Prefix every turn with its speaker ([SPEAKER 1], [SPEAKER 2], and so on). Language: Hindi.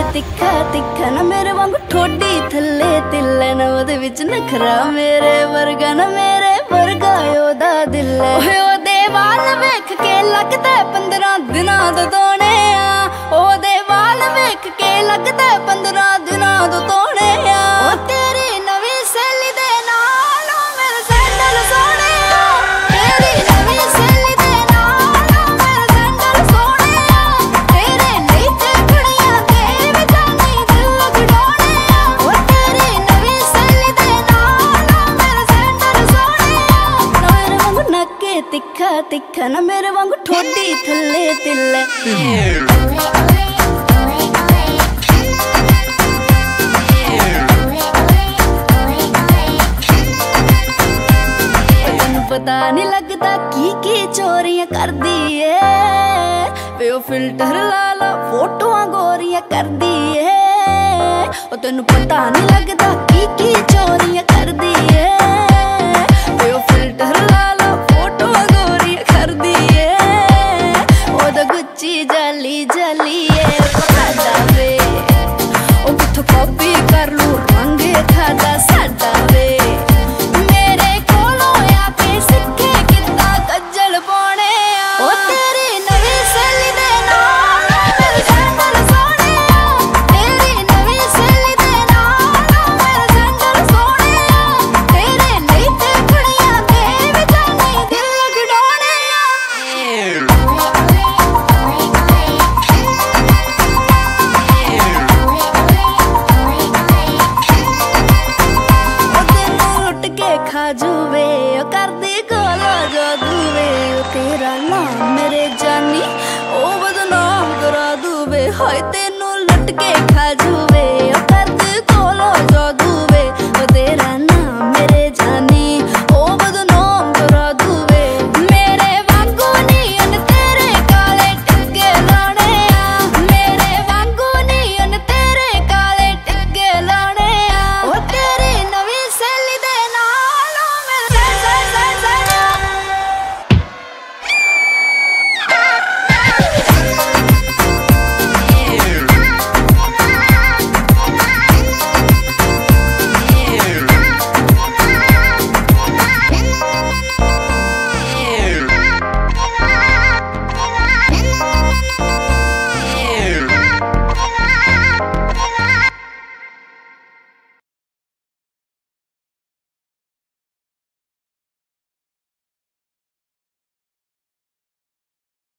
[SPEAKER 1] तिखा तिखा ना मेरे वांगू ठोडी थल्ले तिल्ले ना ओदे विच नखरा मेरे वर्गा ना मेरे वर्गा ओदा दिल है ओदे वाल वेख के लगदा 15 दिनां दा तोने आ ओदे वाल वेख के लगदा 15 दिनां दा तोने आ ओ तेरी नवी सैली दे नाल मेरे सैंडल सोने आ तेरी नवी सैली दे नाल मेरे सैंडल सोने आ तेरे नहीं ते कुड़ियां दे विच नहीं दिल गुड़ाने आ ओ तेरी नवी सैली दे नाल मेरे सैंडल सोने आ ना मेरे वांगू नक्के तिखा तिखा ना मेरे वांगू ठोडी थल्ले तिल्ले पता नहीं लगता की चोरियां कर दी है वे ओ फिल्टर ला ला फोटोआं गोरियां कर दी है ओ तेनू पता नहीं लगता की चोरियां कर दी है वे ओ फिल्टर ला ला फोटोआं गोरियां कर दी है ओदा गुच्ची जाली जाली है साडा वे ओ किथों कॉपी कर लूं रंगे खादा साडा वे खाजूवे कर दे गोला जादूवे तेरा नाम मेरे जानी ओ बदनाम करा दूवे हाय तेनू लुट के खाजू